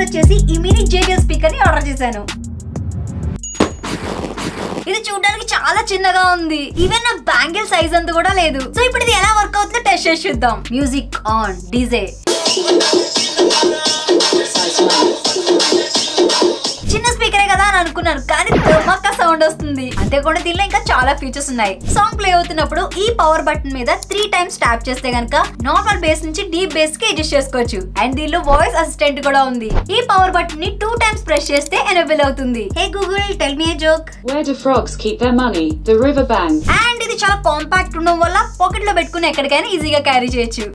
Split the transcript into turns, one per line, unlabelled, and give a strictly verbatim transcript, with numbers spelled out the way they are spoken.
Research చేసి ఈ mini JBL speaker ని ఆర్డర్ చేశాను. ఇది చూడడానికి చాలా చిన్నగా ఉంది. ఈవెన్ నా బ్యాంగిల్ సైజ్ అంత కూడా లేదు. సో ఇప్పుడు ఇది ఎలా వర్క్ అవుతుందో టెస్ట్ చేసి చూద్దాం. Music on, DJ. చిన్న స్పీకరే కదా అని అనుకున్నాను, కానీ ధమాకా సౌండ్ వస్తుంది. అంతేకాకుండా దీనిలో ఇంకా చాలా ఫీచర్స్ ఉన్నాయి. సాంగ్ ప్లే అవుతున్నప్పుడు ఈ పవర్ బటన్ మీద త్రీ టైమ్స్ ట్యాప్ చేస్తే గనక నార్మల్ బేస్ నుంచి డీప్ బేస్ కి అడ్జస్ట్ చేసుకోవచ్చు. అండ్ దీనిలో వాయిస్ అసిస్టెంట్ కూడా ఉంది. ఈ పవర్ బటన్ ని టూ టైమ్స్ ప్రెస్ చేస్తే ఎనేబుల్ అవుతుంది. Hey Google, tell me a joke.
Where do frogs keep their money? The river bank.
And ఇది చాలా కాంపాక్ట్ ఉండడం వల్ల పాకెట్ లో పెట్టుకుని ఎక్కడికైనా ఈజీగా క్యారీ చేయొచ్చు.